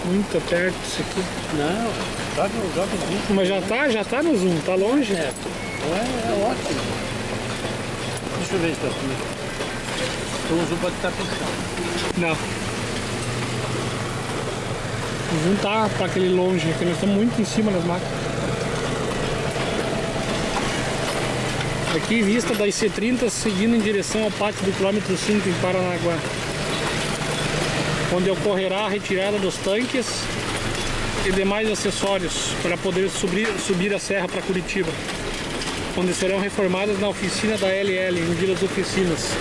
Muito perto isso aqui. Não, joga o vídeo. Mas já tá no zoom, tá longe? É ótimo. Deixa eu ver isso aqui. Então o zoom pode estar fechado. Não. O zoom tá pra aquele longe, porque nós estamos muito em cima das máquinas. Aqui vista da IC30 seguindo em direção ao pátio do quilômetro 5 em Paranaguá, onde ocorrerá a retirada dos tanques e demais acessórios para poder subir a serra para Curitiba, onde serão reformadas na oficina da LL, em Vilas Oficinas.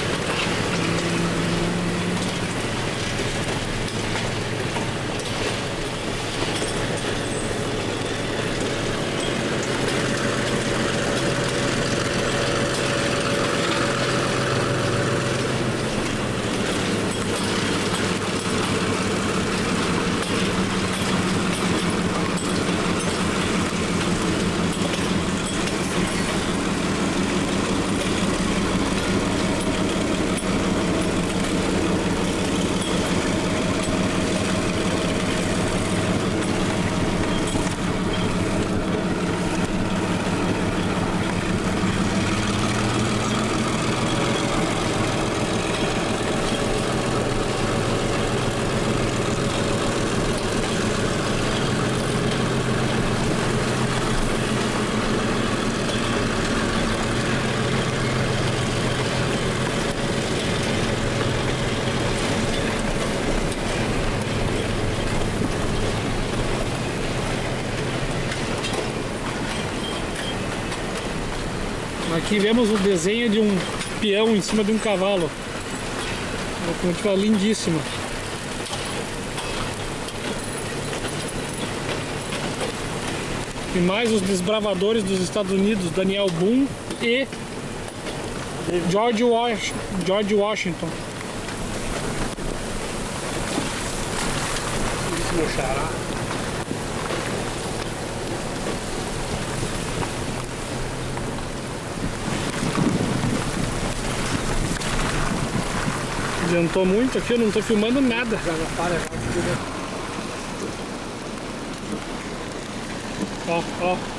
Aqui vemos o desenho de um peão em cima de um cavalo. Uma locomotiva lindíssima. E mais os desbravadores dos Estados Unidos, Daniel Boone e George Washington. Isso, meu xará. Adiantou muito aqui, eu não estou filmando nada. Ó, ó.